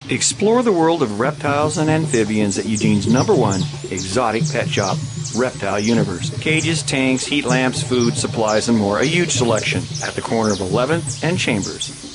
Explore the world of reptiles and amphibians at Eugene's #1 exotic pet shop, Reptile Universe. Cages, tanks, heat lamps, food, supplies, and more. A huge selection at the corner of 11th and Chambers.